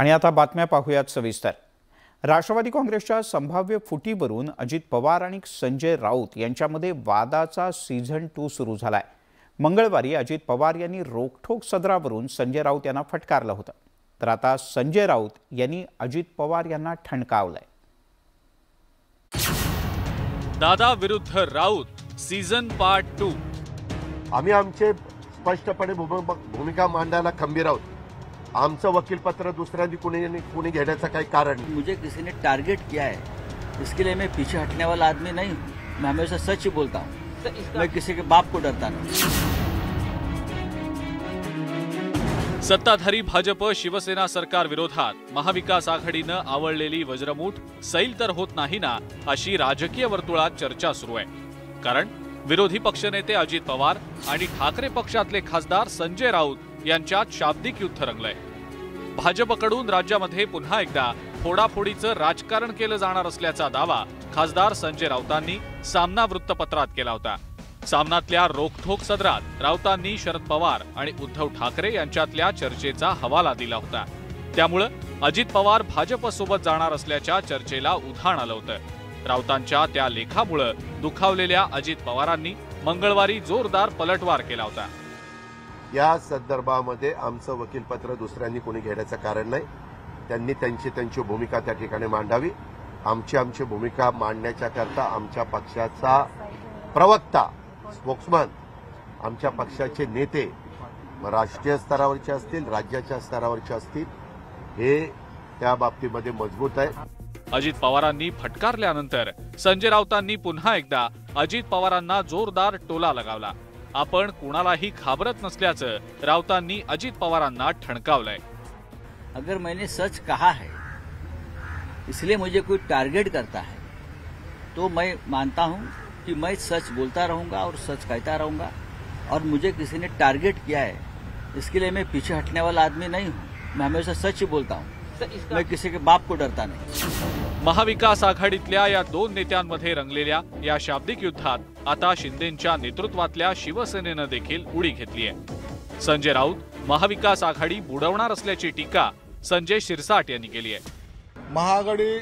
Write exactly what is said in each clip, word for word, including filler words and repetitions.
आणि आता बातम्या पाहूयात सविस्तर। राष्ट्रवादी काँग्रेसच्या संभाव्य फुटीवरून अजित पवार आणि संजय राऊत यांच्यामध्ये वादाचा सीझन टू सुरू झालाय। मंगळवारी अजित पवार यांनी रोखठोक सदरावरून संजय राऊत यांना फटकारलं होतं, तर आता संजय राऊत यांनी अजित पवार यांना ठणकावलंय। दादा विरुद्ध राऊत सीझन पार्ट टू। आम्ही आमचे स्पष्टपणे भूमिका मांडायला खंबीर आहोत। आमचं वकील पत्र दुसऱ्यांनी कुणी कुणी घेण्याचं काही कारण नहीं। मुझे किसी ने टारगेट किया है, इसके लिए मैं पीछे हटने वाला आदमी नहीं हूँ। मैं हमेशा सच ही बोलता हूँ, मैं किसी के बाप को डरता नहीं। सत्ताधारी भाजप शिवसेना सरकार विरोधात महाविकास आघाडीनं आवळलेली वज्रमूठ सैल तर होत नाही ना, अशी राजकीय वर्तुळात चर्चा सुरू आहे। कारण विरोधी पक्षनेते अजित पवार आणि ठाकरे पक्षातले खासदार संजय राऊत यांच्यात शाब्दिक युद्ध रंगलंय। भाजपकडून राज्यामध्ये पुन्हा एकदा फोडाफोडीचं राजकारण केलं जाणार असल्याचा दावा खासदार संजय राऊतांनी सामना वृत्तपत्रात केला होता। सामनातल्या रोखठोक सदरात राऊतांनी शरद पवार आणि उद्धव ठाकरे यांच्यातल्या चर्चेचा हवाला दिला होता। त्यामुळे अजित पवार भाजपसोबत जाणार असल्याच्या चर्चेला उधाण आलं होतं। राऊतांच्या त्या लेखामुळे दुखावलेल्या अजित पवारांनी मंगळवारी जोरदार पलटवार केला होता। या संदर्भामध्ये आमचं वकील पत्र दुसऱ्यांनी कोणी घेण्याचं कारण नाही। त्यांनी त्यांची त्यांची भूमिका त्या ठिकाणी मांडावी। आमची आमची भूमिका मांडण्याच्या करता आमच्या पक्षाचा प्रवक्ता, स्पोक्समन, आमच्या पक्षाचे नेते राष्ट्रीय स्तरावरचे असतील, राज्याच्या स्तरावरचे असतील, हे त्या बाबतीमध्ये मजबूत आहे। अजित पवारांनी फटकारल्यानंतर संजय राऊतांनी पुन्हा एकदा अजित पवारांना जोरदार टोला लगावला। आपण कुणालाही घाबरत नसल्याचं राऊतांनी अजित पवारांना ठणकावलंय। अगर मैंने सच कहा है इसलिए मुझे कोई टारगेट करता है तो मैं मानता हूं कि मैं सच बोलता रहूंगा और सच कहता रहूंगा, और मुझे किसी ने टारगेट किया है इसके लिए मैं पीछे हटने वाला आदमी नहीं हूं। मैं हमेशा सच ही बोलता हूं, मैं किसी के बाप को डरता नहीं। महाविकास आघाडीतल्या या दोन नेत्यांमध्ये रंगलेल्या या शाब्दिक युद्धात आता शिंदेंच्या नेतृत्वातल्या शिवसेनेनं देखील उडी घेतली आहे। संजय राऊत महाविकास आघाडी बुडवणार असल्याची टीका संजय शिरसाट यांनी केली आहे। महाआघाडी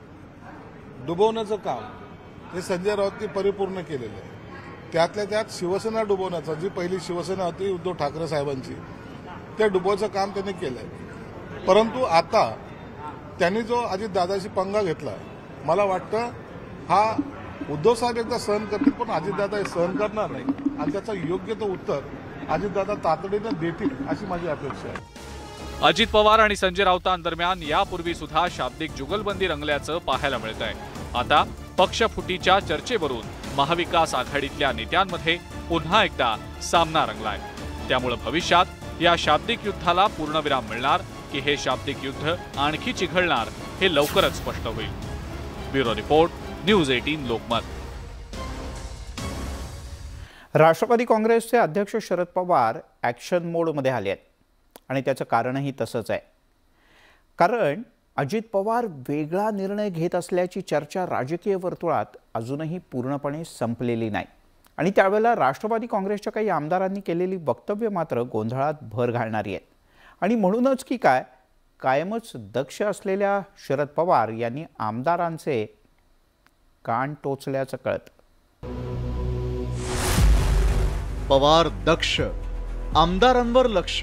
डुबवण्याचं काम हे संजय राऊतनी परिपूर्ण केलेलं आहे। त्यातल्या त्यात शिवसेना डुबवण्याचं, जी पहिली शिवसेना होती उद्धव ठाकरे साहेबांची, ते डुबवायचं काम त्यांनी केलंय। परंतु आता त्यांनी जो अजितदादाशी पंगा घेतला, मला वाटतं हा उद्धव साहेब एकदा सहन करतील, पण अजितदादा हे सहन करणार नाही आणि त्याचं योग्य तो उत्तर अजितदादा तातडीने देतील अशी माझी अपेक्षा आहे। अजित पवार आणि संजय राऊतांदरम्यान यापूर्वी सुद्धा शाब्दिक जुगलबंदी रंगल्याचं पाहायला मिळतंय। आता पक्षफुटीच्या चर्चेवरून महाविकास आघाडीतल्या नेत्यांमध्ये पुन्हा एकदा सामना रंगलाय। त्यामुळे भविष्यात या शाब्दिक युद्धाला पूर्णविराम मिळणार की हे शाब्दिक युद्ध आणखी चिघळणार हे लवकरच स्पष्ट होईल। ब्युरो रिपोर्ट, न्यूज अठरा लोकमत। राष्ट्रवादी काँग्रेसचे अध्यक्ष शरद पवार ॲक्शन मोडमध्ये आले आहेत आणि त्याचं कारणही तसंच आहे। कारण अजित पवार वेगळा निर्णय घेत असल्याची चर्चा राजकीय वर्तुळात अजूनही पूर्णपणे संपलेली नाही आणि त्यावेळेला राष्ट्रवादी काँग्रेसच्या काही आमदारांनी केलेली वक्तव्य मात्र गोंधळात भर घालणारी आहेत। आणि म्हणूनच की काय कायमच दक्ष असलेल्या शरद पवार यांनी आमदारांचे कान टोचल्याचं कळत। पवार दक्ष, आमदारांवर लक्ष।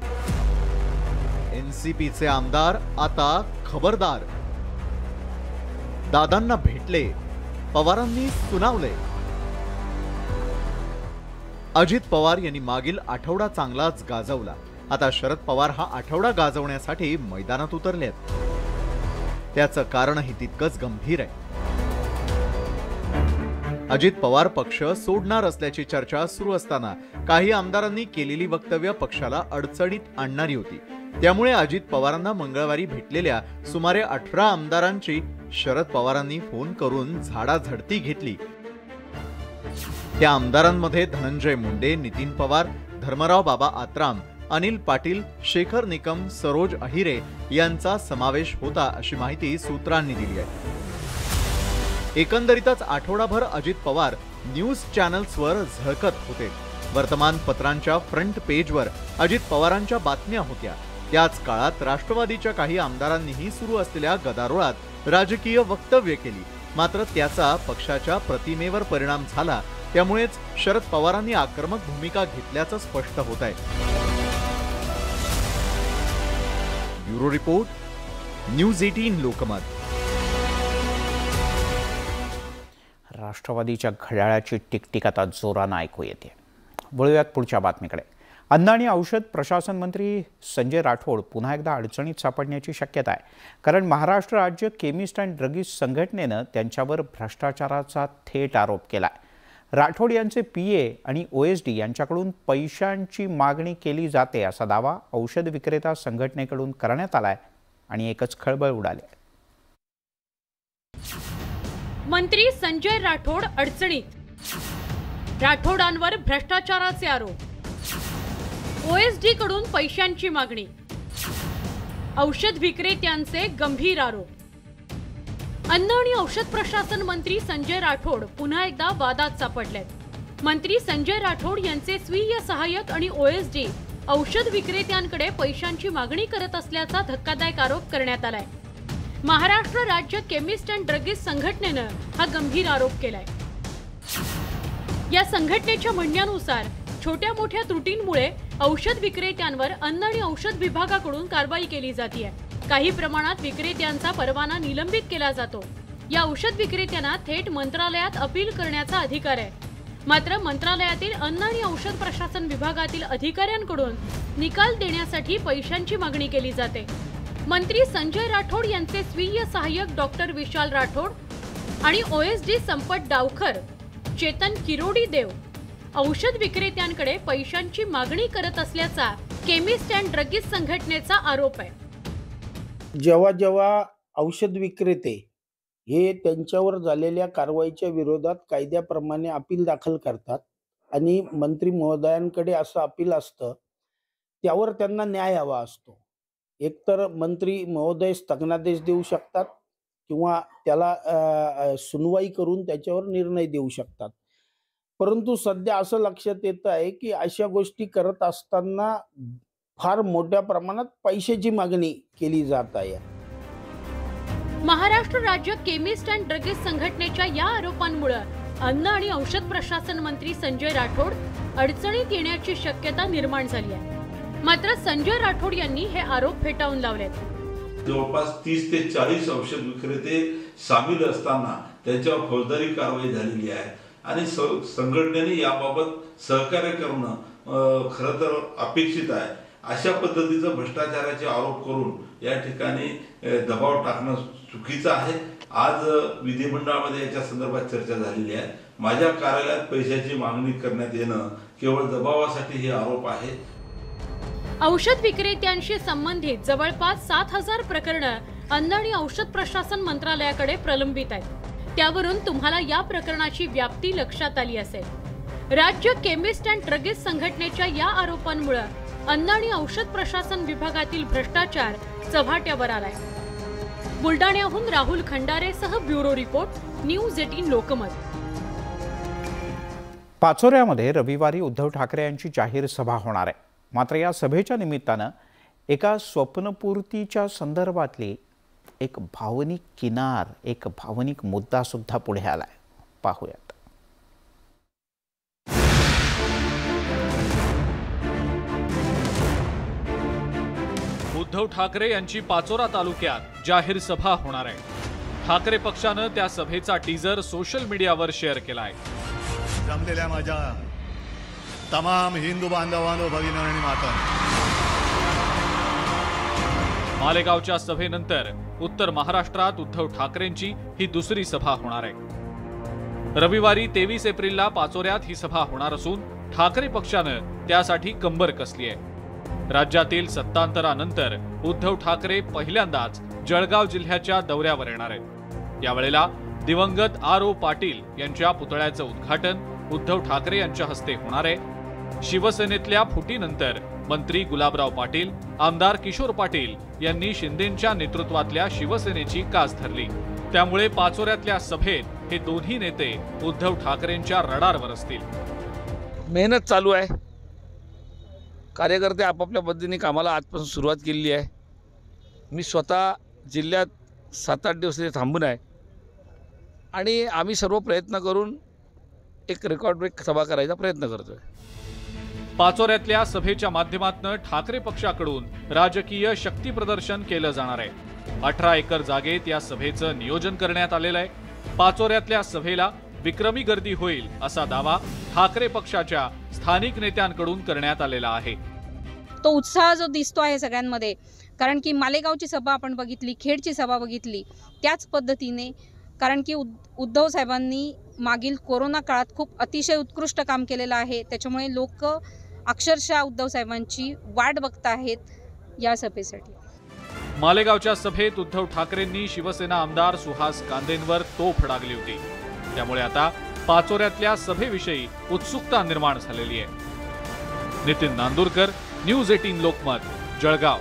एनसीपीचे आमदार आता खबरदार। दादांना भेटले, पवारांनी सुनावले। अजित पवार यांनी मागील आठवडा चांगलाच गाजवला। आता शरद पवार हा आठवडा गाजवण्यासाठी मैदानात उतरलेत। त्याचं कारणही तितकंच गंभीर आहे। अजित पवार पक्ष सोडणार असल्याची चर्चा सुरू असताना काही आमदारांनी केलेली वक्तव्य पक्षाला अडचणीत आणणारी होती। त्यामुळे अजित पवारांना मंगळवारी भेटलेल्या सुमारे अठरा आमदारांची शरद पवारांनी फोन करून झाडाझडती घेतली। त्या आमदारांमध्ये धनंजय मुंडे, नितीन पवार, धर्मराव बाबा आत्राम, अनिल पाटील, शेखर निकम, सरोज अहिरे यांचा समावेश होता अशी माहिती सूत्रांनी दिली आहे। एकंदरीतच आठवडाभर अजित पवार न्यूज चॅनल्सवर झळकत होते। वर्तमानपत्रांच्या फ्रंट पेजवर अजित पवारांच्या बातम्या होत्या। त्याच काळात राष्ट्रवादीच्या काही आमदारांनीही सुरू असलेल्या गदारोळात राजकीय वक्तव्य केली, मात्र त्याचा पक्षाच्या प्रतिमेवर परिणाम झाला। त्यामुळेच शरद पवारांनी आक्रमक भूमिका घेतल्याचं स्पष्ट होत आहे। ब्युरो रिपोर्ट, न्यूज अठरा लोकमत। राष्ट्रवादीच्या घड्याळाची टिकटिक आता जोरानं ऐकू येते। वळूयात पुढच्या बातमीकडे। अन्न आणि औषध प्रशासन मंत्री संजय राठोड पुन्हा एकदा अडचणीत सापडण्याची शक्यता आहे, कारण महाराष्ट्र राज्य केमिस्ट अँड ड्रगिस्ट संघटनेनं त्यांच्यावर भ्रष्टाचाराचा थेट आरोप केला आहे। राठोड यांचे पीए आणि ओएसडी यांच्याकडून पैशांची मागणी केली जाते असा दावा औषध विक्रेता संघटनेकडून करण्यात आलाय आणि एकच खळबळ उडाली आहे। मंत्री संजय राठोड अडचणीत, राठोडांवर भ्रष्टाचाराचे आरोप, ओएसडी कडून पैशांची मागणी, औषध विक्रेत्यांचे गंभीर आरोप। अन्न आणि औषध प्रशासन मंत्री संजय राठोड पुन्हा एकदा वादात सापडलेत। मंत्री संजय राठोड यांचे स्वीय सहाय्यक आणि ओएसडी औषध विक्रेत्यांकडे पैशांची मागणी करत असल्याचा धक्कादायक आरोप करण्यात आलाय। महाराष्ट्र राज्य केमिस्ट अँड ड्रगिस्ट संघटनेनं हा गंभीर आरोप केलाय। या संघटनेच्या म्हणण्यानुसार छोट्या मोठ्या त्रुटींमुळे औषध विक्रेत्यांवर अन्न आणि औषध विभागाकडून कारवाई केली जाते। काही प्रमाणात विक्रेत्यांचा परवाना निलंबित केला जातो। या औषध विक्रेत्यांना थेट मंत्रालयात अपील करण्याचा अधिकार आहे, मात्र मंत्रालयातील अन्न आणि औषध प्रशासन विभागातील अधिकाऱ्यांकडून निकाल देण्यासाठी पैशांची मागणी केली जाते। मंत्री संजय राठोड यांचे स्वीय सहाय्यक डॉक्टर विशाल राठोड आणि ओएसडी संपत डावखर, चेतन किरोडी देव औषध विक्रेत्यांकडे पैशांची मागणी करत असल्याचा केमिस्ट अँड ड्रगिस्ट संघटनेचा आरोप आहे। जेव्हा जेव्हा औषध विक्रेते हे त्यांच्यावर झालेल्या कारवाईच्या विरोधात कायद्याप्रमाणे अपील दाखल करतात आणि मंत्री महोदयांकडे असं अपील असतं, त्यावर त्यांना न्याय हवा असतो। एकतर मंत्री महोदय स्थगनादेश देऊ शकतात किंवा त्याला सुनवाई करून त्याच्यावर निर्णय देऊ शकतात। परंतु सध्या असं लक्षात येत आहे की अशा गोष्टी करत असताना फार मोठ्या प्रमाणात पैशाची मागणी केली जात आहे। महाराष्ट्र राज्य केमिस्ट अँड ड्रगिस्ट संघटनेच्या या आरोपांमुळे अन्न आणि औषध प्रशासन मंत्री संजय राठोड अडचणीत येण्याची शक्यता निर्माण झाली आहे। मात्र संजय राठोड यांनी हे आरोप फेटाळून लावलेत। जवळपास तीस ते चाळीस औषध विक्रेते सामील असताना त्यांच्यावर फौजदारी कारवाई झालेली आहे आणि संघटनेने याबाबत सहकार्य करणं खरं तर अपेक्षित आहे। अशा पद्धतीचं भ्रष्टाचाराचे आरोप करून या ठिकाणी दबाव टाकणं चुकीचं आहे। आज विधिमंडळामध्ये याच्या संदर्भात चर्चा झालेली आहे। माझ्या कार्यालयात पैशाची मागणी करण्यात येणं केवळ दबावासाठी हे आरोप आहे। औषध विक्रेत्यांशी संबंधित जवळपास सात हजार प्रकरणं अन्न आणि औषध प्रशासन मंत्रालयाकडे प्रलंबित आहेत। त्यावरून तुम्हाला या प्रकरणाची व्याप्ती लक्षात आली असेल। राज्य केमिस्ट अँड ड्रगिस्ट संघटनेच्या या आरोपांमुळे अन्न आणि औषध प्रशासन विभागातील भ्रष्टाचार चव्हाट्यावर आलाय। बुलडाण्याहून राहुल खंडारेसह ब्युरो रिपोर्ट, न्यूज अठरा लोकमत। पाचोऱ्यामध्ये रविवारी उद्धव ठाकरे यांची जाहीर सभा होणार आहे। मात्र या सभेच्या निमित्तानं एका स्वप्नपूर्तीच्या संदर्भातली एक भावनिक किनार, एक भावनिक मुद्दा सुद्धा पुढे आलाय। पाहूयात। उद्धव ठाकरे यांची पाचोरा तालुक्यात जाहीर सभा होणार आहे। ठाकरे पक्षानं त्या सभेचा टीजर सोशल मीडियावर शेअर केलाय। जमलेल्या माझ्या तमाम हिंदू बांधवांनो, भगिनी आणि माता, मालेगावच्या सभेनंतर उत्तर महाराष्ट्रात उद्धव ठाकरेंची ही दुसरी सभा होणार आहे। रविवारी तेवीस एप्रिलला पाचोऱ्यात ही सभा होणार असून ठाकरे पक्षानं त्यासाठी कंबर कसली आहे। राज्यातील सत्तांतरानंतर उद्धव ठाकरे पहिल्यांदाच जळगाव जिल्ह्याच्या दौऱ्यावर येणार आहेत। यावेळेला दिवंगत आर ओ पाटील यांच्या पुतळ्याचं उद्घाटन उद्धव ठाकरे यांच्या हस्ते होणार आहे। शिवसेनेतल्या फुटीनंतर मंत्री गुलाबराव पाटील, आमदार किशोर पाटील यांनी शिंदेंच्या नेतृत्वातल्या शिवसेनेची कास धरली। त्यामुळे पाचोऱ्यातल्या सभेत हे दोन्ही नेते उद्धव ठाकरेंच्या रडारवर असतील। मेहनत चालू आहे, कार्यकर्ते आपापल्या पद्धतीने कामाला आजपासून सुरुवात केलेली आहे। मी स्वतः जिल्ह्यात सात आठ दिवस थांबून आहे आणि आम्ही सर्व प्रयत्न करून एक रेकॉर्ड ब्रेक सभा करायचा प्रयत्न करतोय। पाचोऱ्यातल्या सभेच्या माध्यमातून ठाकरे पक्षाकडून राजकीय शक्ती प्रदर्शन केलं जाणार आहे। अठरा एकर जागेत या सभेचं नियोजन करण्यात आलेलं आहे। पाचोऱ्यातल्या सभेला विक्रमी गर्दी होईल असा दावा ठाकरे पक्षाच्या स्थानिक नेत्यांकडून करण्यात आलेला आहे। तो उत्साह जो दिसतो आहे सगळ्यांमध्ये, कारण की मालेगावची सभा आपण बघितली, खेडची सभा बघितली, त्याच पद्धतीने, कारण की उद्धव साहेबांनी मागील कोरोना काळात खूप अतिशय उत्कृष्ट काम केलेलं आहे, त्याच्यामुळे लोक अक्षरशः उद्धव साहेबांची वाट बघत आहेत या सभेसाठी। मालेगावच्या सभेत उद्धव ठाकरेंनी शिवसेना आमदार सुहास कांदेंवर तोफ डागली होती, त्यामुळे आता पाचोऱ्यातल्या सभेविषयी उत्सुकता निर्माण झालेली आहे। नितीन नांदुरकर, न्यूज अठरा लोकमत, जळगाव।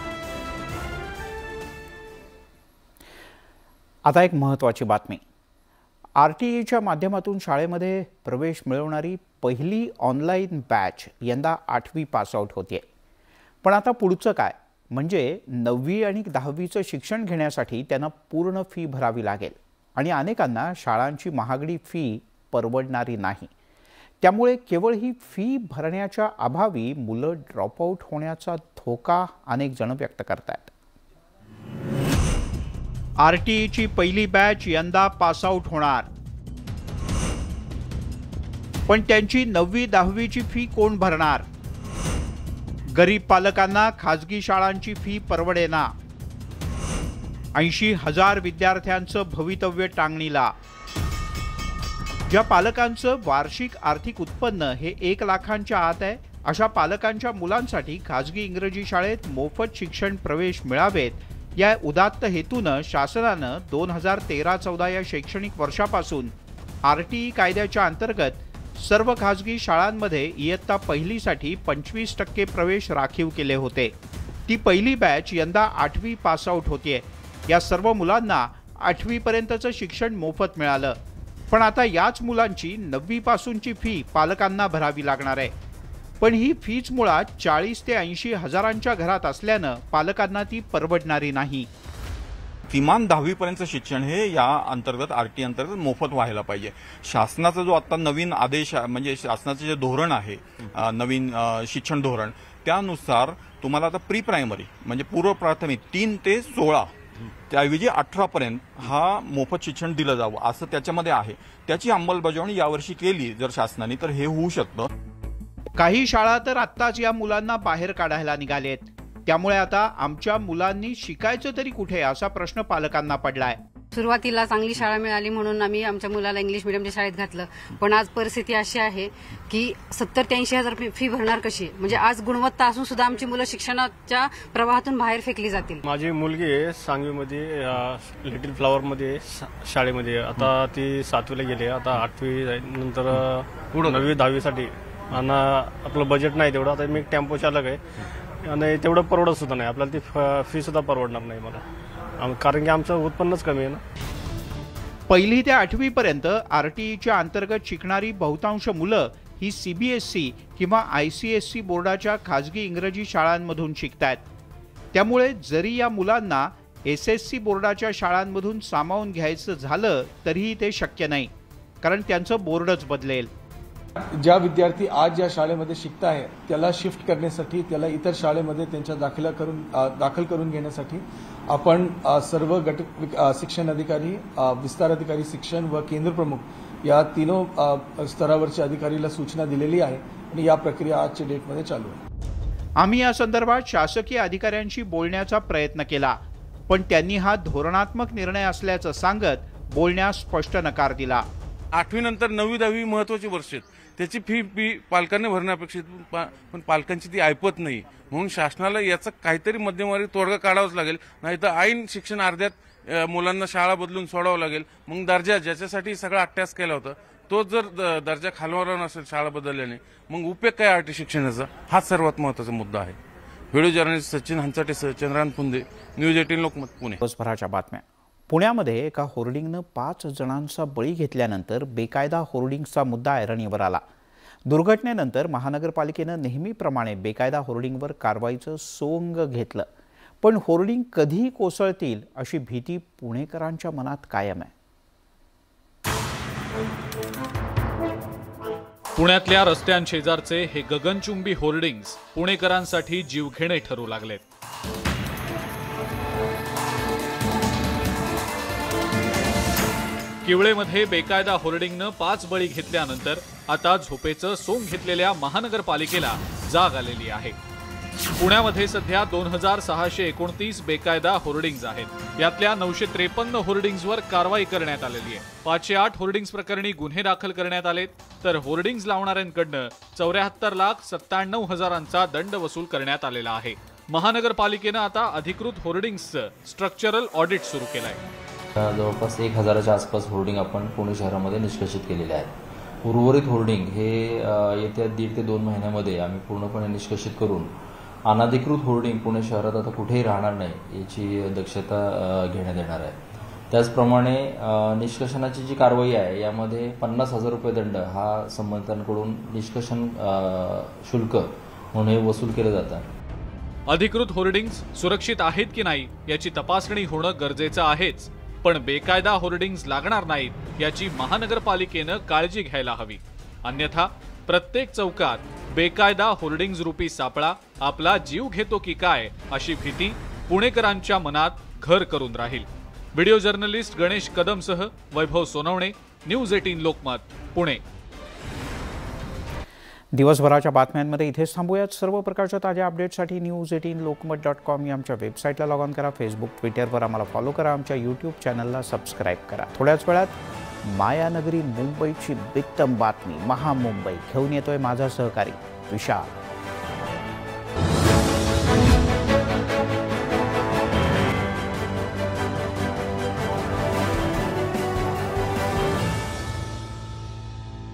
आता एक महत्त्वाची बातमी। आरटीईच्या माध्यमातून शाळेमध्ये प्रवेश मिळवणारी पहिली ऑनलाईन बॅच यंदा आठवी पास आउट होते। पण आता पुढचं काय, म्हणजे नववी आणि दहावीचं शिक्षण घेण्यासाठी त्यांना पूर्ण फी भरावी लागेल आणि अनेकांना शाळांची महागडी फी परवडणारी नाही। त्यामुळे केवळ ही फी भरण्याच्या अभावी मुलं ड्रॉपआउट होण्याचा धोका अनेक जण व्यक्त करतात। आरटीईची पहिली बॅच यंदा पास आउट होणार, पण त्यांची नववी दहावीची फी कोण भरणार? गरीब पालकांना खाजगी शाळांची फी परवडेना। ऐंशी हजार विद्यार्थ्यांचं भवितव्य टांगणीला। ज्या पालकांचं वार्षिक आर्थिक उत्पन्न हे एक लाखांच्या आत आहे, अशा पालकांच्या मुलांसाठी खाजगी इंग्रजी शाळेत मोफत शिक्षण प्रवेश मिळावेत या उदात्त हेतूनं शासनानं दोन हजार तेरा चौदा या शैक्षणिक वर्षापासून आरटीई कायद्याच्या अंतर्गत सर्व खाजगी शाळांमध्ये इयत्ता पहिलीसाठी पंचवीस टक्के प्रवेश राखीव केले होते। ती पहिली बॅच यंदा आठवी पास आउट होतीये। या सर्व मुलांना आठवी पर्यंतचं शिक्षण मोफत मिळालं, पण आता याच मुलांची नववी पासूनची फी पालकांना भरावी लागणार आहे। पण ही फीच मुळात चाळीस ते ऐंशी हजारांच्या घरात असल्यानं पालकांना ती परवडणारी नाही। किमान दहावी पर्यंतचं शिक्षण हे या अंतर्गत आरटी अंतर्गत मोफत व्हायला पाहिजे। शासनाचा जो आता नवीन आदेश म्हणजे शासनाचे जे धोरण आहे, नवीन शिक्षण धोरण, त्यानुसार तुम्हाला आता प्री प्रायमरी म्हणजे पूर्व प्राथमिक तीन ते सोळा त्याऐवजी अठरा पर्यंत हा मोफत शिक्षण दिलं जावं असं त्याच्यामध्ये आहे। त्याची अंमलबजावणी यावर्षी केली जर शासनाने तर हे होऊ शकतं। काही शाळा तर आत्ताच या मुलांना बाहेर काढायला निघालेत, त्यामुळे आता आमच्या मुलांनी शिकायचं तरी कुठे असा प्रश्न पालकांना पडलाय। सुरुवातीला चांगली शाळा मिळाली म्हणून आम्ही आमच्या मुलाला इंग्लिश मीडियमच्या शाळेत घातलं, पण आज परिस्थिती अशी आहे की सत्तर ते ऐंशी हजार फी भरणार कशी? म्हणजे आज गुणवत्ता असून सुद्धा आमची मुलं शिक्षणाच्या प्रवाहातून बाहेर फेकली जातील। माझी मुलगी सांगवीमध्ये लिटिल फ्लॉवरमध्ये शाळेमध्ये आता ती सातवीला गेली, आता आठवी नंतर नववी दहावीसाठी आणि आपलं बजेट नाही तेवढं। आता मी एक टेम्पो चालक आहे आणि तेवढं परवडत सुद्धा नाही आपल्याला, ती फी सुद्धा परवडणार नाही मला, कारण की आमचं उत्पन्नच कमी आहे ना। पहिली ते आठवी पर्यंत आरटीईच्या अंतर्गत शिकणारी बहुतांश मुलं ही सीबीएसई किंवा आयसीएसई बोर्डाच्या खाजगी इंग्रजी शाळांमधून शिकतात। त्यामुळे जरी या मुलांना एसएससी बोर्डाच्या शाळांमधून सामावून घ्यायचं झालं तरीही ते शक्य नाही, कारण त्यांचं बोर्डच बदलेल। ज्या विद्यार्थी आज ज्या शाळेमध्ये शिकत आहे त्याला शिफ्ट करण्यासाठी, त्याला इतर शाळेमध्ये त्यांच्या दाखला करून दाखल करून घेण्यासाठी आपण सर्व गट शिक्षण अधिकारी, विस्तार अधिकारी शिक्षण व केंद्र प्रमुख या तीनों स्तरावरच्या अधिकारीला सूचना दिलेली आहे आणि या प्रक्रिया आजच्या डेटमध्ये चालू आहे। आम्ही या संदर्भात शासकीय अधिकाऱ्यांशी बोलण्याचा प्रयत्न केला, पण त्यांनी हा धोरणात्मक निर्णय असल्याचं सांगत बोलण्यास स्पष्ट नकार दिला। आठवी नंतर नववी दहावी महत्वाची वर्ष आहेत, त्याची फी फी पालकांनी भरणं अपेक्षित, पण पालकांची ती ऐपत नाही, म्हणून शासनाला याचा काहीतरी मध्यमवर्गी तोडगा काढावाच लागेल, नाही तर ऐन शिक्षण अर्ध्यात मुलांना शाळा बदलून सोडावं लागेल। मग दर्जा ज्याच्यासाठी सगळा अट्यास केला होता तो जर दर्जा खालवला नसेल शाळा बदलल्याने, मग उपयोग काय आरटी शिक्षणाचा? हाच सर्वात महत्वाचा मुद्दा आहे। व्हिडिओ जर्नलिस्ट सचिन हंचाटेसह चंद्रान पुंदे, न्यूज अठरा लोकमत, पुणे। दिवसभराच्या बातम्या। पुण्यामध्ये एका होर्डिंगनं पाच जणांचा बळी घेतल्यानंतर बेकायदा होर्डिंगचा मुद्दा ऐरणीवर आला। दुर्घटनेनंतर महानगरपालिकेनं नेहमीप्रमाणे बेकायदा होर्डिंगवर कारवाईचं सोंग घेतलं, पण होर्डिंग कधी कोसळतील अशी भीती पुणेकरांच्या मनात कायम आहे. पुण्यातल्या रस्त्यांशेजारचे हे गगनचुंबी होर्डिंग्स पुणेकरांसाठी जीवघेणे ठरू लागलेत. किवळेमध्ये बेकायदा होर्डिंगनं पाच बळी घेतल्यानंतर आता झोपेचं सोंग घेतलेल्या महानगरपालिकेला जाग आलेली आहे. पुण्यामध्ये सध्या दोन हजार सहाशे एकोणतीस बेकायदा होर्डिंग्ज आहेत. यातल्या नऊशे त्रेपन्न होर्डिंग्जवर कारवाई करण्यात आलेली आहे. पाचशे आठ होर्डिंग्ज प्रकरणी गुन्हे दाखल करण्यात आलेत, तर होर्डिंग्ज लावणाऱ्यांकडनं चौऱ्याहत्तर लाख सत्त्याण्णव हजारांचा दंड वसूल करण्यात आलेला आहे. महानगरपालिकेनं आता अधिकृत होर्डिंग्जचं स्ट्रक्चरल ऑडिट सुरू केलंय. जवळपास एक हजाराच्या आसपास होर्डिंग आपण पुणे शहरामध्ये निष्कासित केलेले आहेत. उर्वरित होर्डिंग हे येत्या दीड ते दोन महिन्यामध्ये आम्ही पूर्णपणे निष्कासित करून अनधिकृत होर्डिंग पुणे शहरात आता कुठेही राहणार नाही याची दक्षता घेण्यात येणार आहे. त्याचप्रमाणे निष्कासनाची जी कारवाई आहे यामध्ये पन्नास हजार रुपये दंड हा संबंधितांकडून निष्कासन शुल्क म्हणून हे वसूल केलं जातं. अधिकृत होर्डिंग्ज सुरक्षित आहेत की नाही याची तपासणी होणं गरजेचं आहेच, पण बेकायदा होर्डिंग्ज लागणार नाहीत याची महानगरपालिकेनं काळजी घ्यायला हवी. अन्यथा प्रत्येक चौकात बेकायदा होर्डिंग्ज रूपी सापळा आपला जीव घेतो की काय अशी भीती पुणेकरांच्या मनात घर करून राहील. व्हिडिओ जर्नलिस्ट गणेश कदमसह वैभव सोनवणे, न्यूज अठरा लोकमत, पुणे. दिवसभराच्या बातम्यांमध्ये इथेच थांबूयात. सर्व प्रकारच्या ताज्या अपडेट्ससाठी न्यूज अठरा लोकमत डॉट कॉम या आमच्या वेबसाईटला लॉग ऑन करा. फेसबुक, ट्विटरवर आम्हाला फॉलो करा. आमच्या यूट्यूब चॅनलला सबस्क्राईब करा. थोड्याच वेळात मायानगरी मुंबईची बित्तम बातमी महामुंबई घेऊन येतोय माझा सहकारी विशाल.